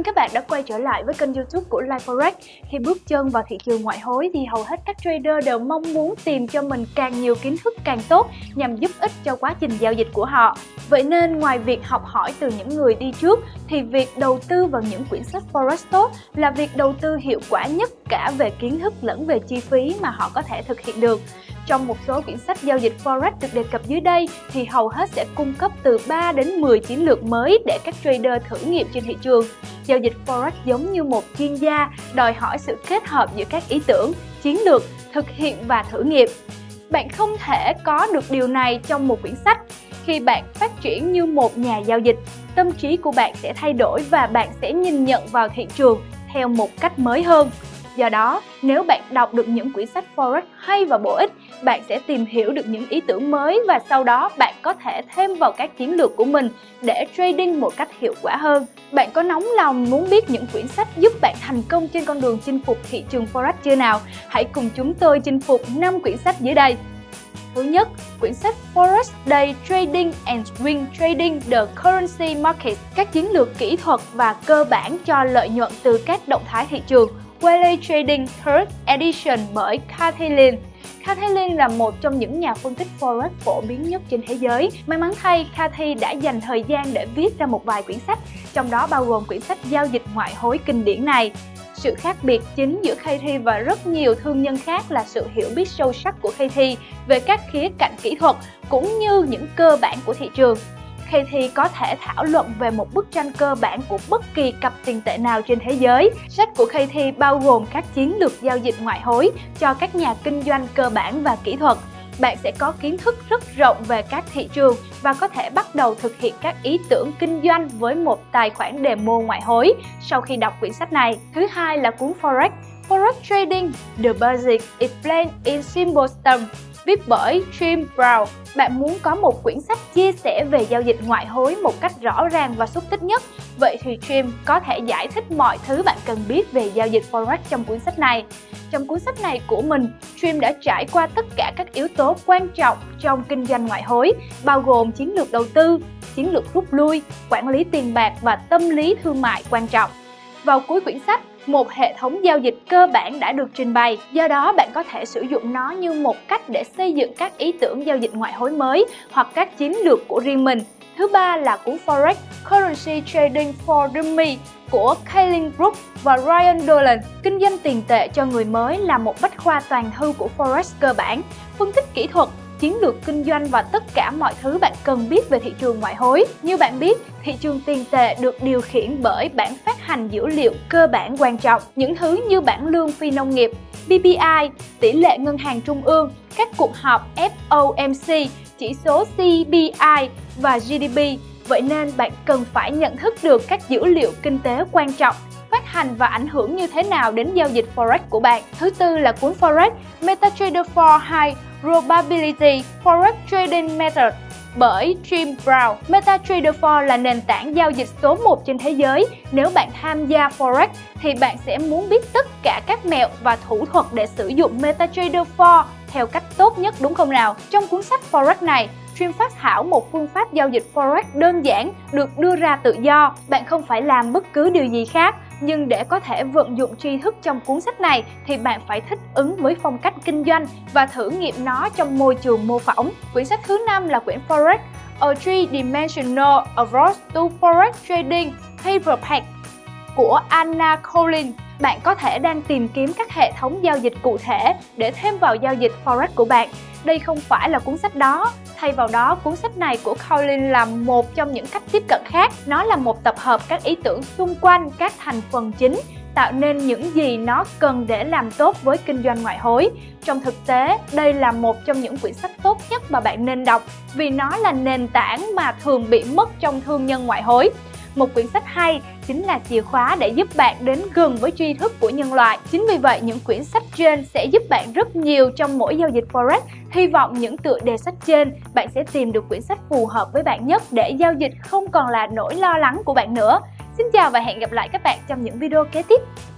các bạn đã quay trở lại với kênh YouTube của LifeForex. Khi bước chân vào thị trường ngoại hối thì hầu hết các trader đều mong muốn tìm cho mình càng nhiều kiến thức càng tốt nhằm giúp ích cho quá trình giao dịch của họ. Vậy nên ngoài việc học hỏi từ những người đi trước thì việc đầu tư vào những quyển sách Forex tốt là việc đầu tư hiệu quả nhất cả về kiến thức lẫn về chi phí mà họ có thể thực hiện được. Trong một số quyển sách giao dịch Forex được đề cập dưới đây thì hầu hết sẽ cung cấp từ 3 đến 10 chiến lược mới để các trader thử nghiệm trên thị trường. Giao dịch Forex giống như một chuyên gia, đòi hỏi sự kết hợp giữa các ý tưởng, chiến lược, thực hiện và thử nghiệm. Bạn không thể có được điều này trong một quyển sách. Khi bạn phát triển như một nhà giao dịch, tâm trí của bạn sẽ thay đổi và bạn sẽ nhìn nhận vào thị trường theo một cách mới hơn. Do đó, nếu bạn đọc được những quyển sách Forex hay và bổ ích, bạn sẽ tìm hiểu được những ý tưởng mới và sau đó bạn có thể thêm vào các chiến lược của mình để trading một cách hiệu quả hơn. Bạn có nóng lòng muốn biết những quyển sách giúp bạn thành công trên con đường chinh phục thị trường Forex chưa nào? Hãy cùng chúng tôi chinh phục 5 quyển sách dưới đây. Thứ nhất, quyển sách Forex Day Trading and Swing Trading the Currency Market, các chiến lược kỹ thuật và cơ bản cho lợi nhuận từ các động thái thị trường. Whaley Trading Third Edition bởi Kathy Lin. Kathy Lin là một trong những nhà phân tích Forex phổ biến nhất trên thế giới. May mắn thay, Kathy đã dành thời gian để viết ra một vài quyển sách, trong đó bao gồm quyển sách giao dịch ngoại hối kinh điển này. Sự khác biệt chính giữa Kathy và rất nhiều thương nhân khác là sự hiểu biết sâu sắc của Kathy về các khía cạnh kỹ thuật cũng như những cơ bản của thị trường. Kathy có thể thảo luận về một bức tranh cơ bản của bất kỳ cặp tiền tệ nào trên thế giới. Sách của Kathy bao gồm các chiến lược giao dịch ngoại hối cho các nhà kinh doanh cơ bản và kỹ thuật. Bạn sẽ có kiến thức rất rộng về các thị trường và có thể bắt đầu thực hiện các ý tưởng kinh doanh với một tài khoản demo ngoại hối sau khi đọc quyển sách này. Thứ hai là cuốn Forex Trading The Basics Explained in Simple Terms, viết bởi Jim Brown. Bạn muốn có một quyển sách chia sẻ về giao dịch ngoại hối một cách rõ ràng và xúc tích nhất. Vậy thì Jim có thể giải thích mọi thứ bạn cần biết về giao dịch Forex trong cuốn sách này. Trong cuốn sách này của mình, Jim đã trải qua tất cả các yếu tố quan trọng trong kinh doanh ngoại hối, bao gồm chiến lược đầu tư, chiến lược rút lui, quản lý tiền bạc và tâm lý thương mại quan trọng. Vào cuối quyển sách, một hệ thống giao dịch cơ bản đã được trình bày, do đó bạn có thể sử dụng nó như một cách để xây dựng các ý tưởng giao dịch ngoại hối mới hoặc các chiến lược của riêng mình. Thứ ba là cuốn Forex Currency Trading for Dummies của Kaylin Brooks và Ryan Dolan. Kinh doanh tiền tệ cho người mới là một bách khoa toàn thư của Forex cơ bản, phân tích kỹ thuật, chiến lược kinh doanh và tất cả mọi thứ bạn cần biết về thị trường ngoại hối. Như bạn biết, thị trường tiền tệ được điều khiển bởi bảng phát hành dữ liệu cơ bản quan trọng. Những thứ như bảng lương phi nông nghiệp, PPI, tỷ lệ ngân hàng trung ương, các cuộc họp FOMC, chỉ số CPI và GDP. Vậy nên bạn cần phải nhận thức được các dữ liệu kinh tế quan trọng phát hành và ảnh hưởng như thế nào đến giao dịch Forex của bạn. Thứ tư là cuốn Forex MetaTrader 4 High Probability Forex Trading Method bởi Jim Brown. MetaTrader 4 là nền tảng giao dịch số 1 trên thế giới. Nếu bạn tham gia Forex thì bạn sẽ muốn biết tất cả các mẹo và thủ thuật để sử dụng MetaTrader 4 theo cách tốt nhất, đúng không nào? Trong cuốn sách Forex này, Jim phát thảo một phương pháp giao dịch Forex đơn giản được đưa ra tự do. Bạn không phải làm bất cứ điều gì khác, nhưng để có thể vận dụng tri thức trong cuốn sách này thì bạn phải thích ứng với phong cách kinh doanh và thử nghiệm nó trong môi trường mô phỏng. Quyển sách thứ 5 là quyển Forex A Three-Dimensional Approach to Forex Trading Paperback của Anna Collins. Bạn có thể đang tìm kiếm các hệ thống giao dịch cụ thể để thêm vào giao dịch Forex của bạn. Đây không phải là cuốn sách đó. Thay vào đó, cuốn sách này của Collins là một trong những cách tiếp cận khác. Nó là một tập hợp các ý tưởng xung quanh các thành phần chính, tạo nên những gì nó cần để làm tốt với kinh doanh ngoại hối. Trong thực tế, đây là một trong những quyển sách tốt nhất mà bạn nên đọc vì nó là nền tảng mà thường bị mất trong thương nhân ngoại hối. Một quyển sách hay chính là chìa khóa để giúp bạn đến gần với tri thức của nhân loại. Chính vì vậy, những quyển sách trên sẽ giúp bạn rất nhiều trong mỗi giao dịch Forex. Hy vọng những tựa đề sách trên, bạn sẽ tìm được quyển sách phù hợp với bạn nhất để giao dịch không còn là nỗi lo lắng của bạn nữa. Xin chào và hẹn gặp lại các bạn trong những video kế tiếp.